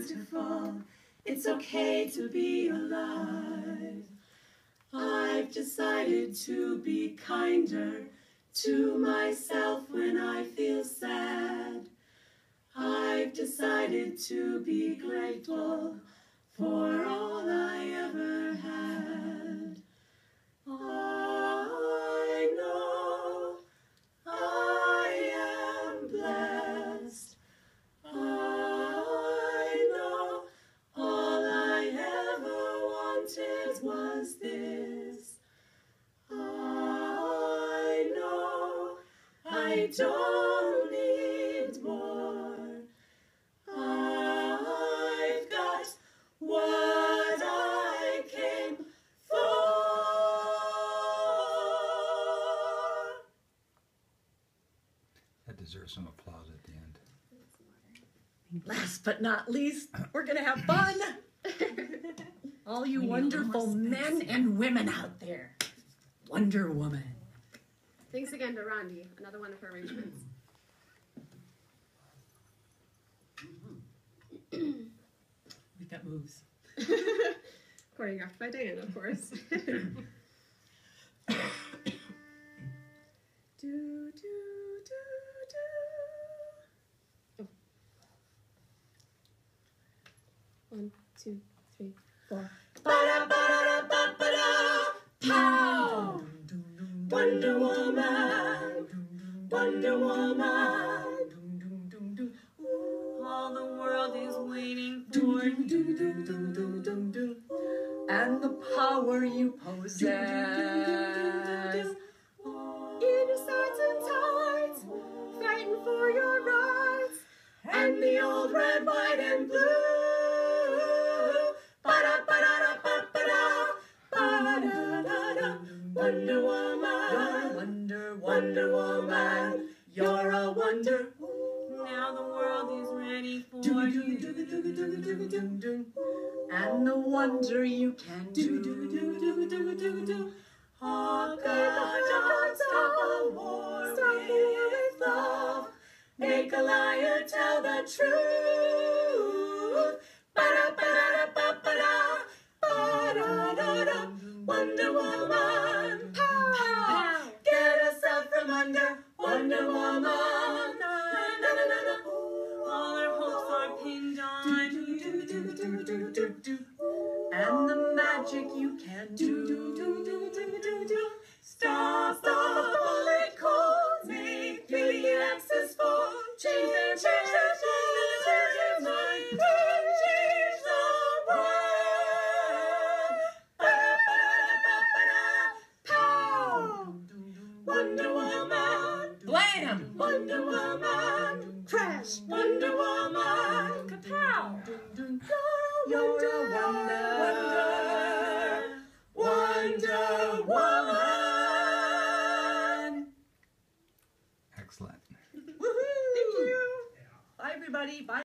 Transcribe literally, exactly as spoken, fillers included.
beautiful. It's okay to be alive. I've decided to be kinder to myself when I feel sad. I've decided to be grateful for all I ever had. I know I am blessed. I know all I ever wanted was this. I know I don't need more. I've got what I came for. That deserves some applause at the end. Last but not least, we're going to have fun. All you wonderful men and women out there. Wonder Woman. Thanks again to Rondi, another one of her arrangements. We've got moves. Choreographed by Diana, of course. do, do, do, do. Oh. One, two, three, four. Ba-da-ba-da-ba-ba-da, pow! Wonder Woman, Wonder Woman. All the world is waiting for you and the power you possess. In your swords and tides, fighting for your rights, And the old red, white, and blue. Ba-da-ba-da-da-ba-ba-da, ba-da-da-da. Wonder Woman, Wonder, Wonder Woman, you're a wonder. Now the world is ready for you and the wonder you can do. Oh God, don't stop a war with love. Make a liar tell the truth. Ba-da-ba-da-da-ba-ba-da, ba-da-da-da. Wonder Woman, pow! Get us out from under, Wonder Woman. Na-na-na-na-na. All our hopes are pinned on and the magic you can do. Stop the bullet cold, make the access for change their change their change their mind, change the world. Ba-da-ba-da-ba-ba-da, pow! Wonder Woman, Blam! Wonder Woman, crash, Wonder Woman, kapow! You're a wonder, Wonder, Wonder Woman. Excellent. Woohoo! Thank you. Bye, everybody. Bye.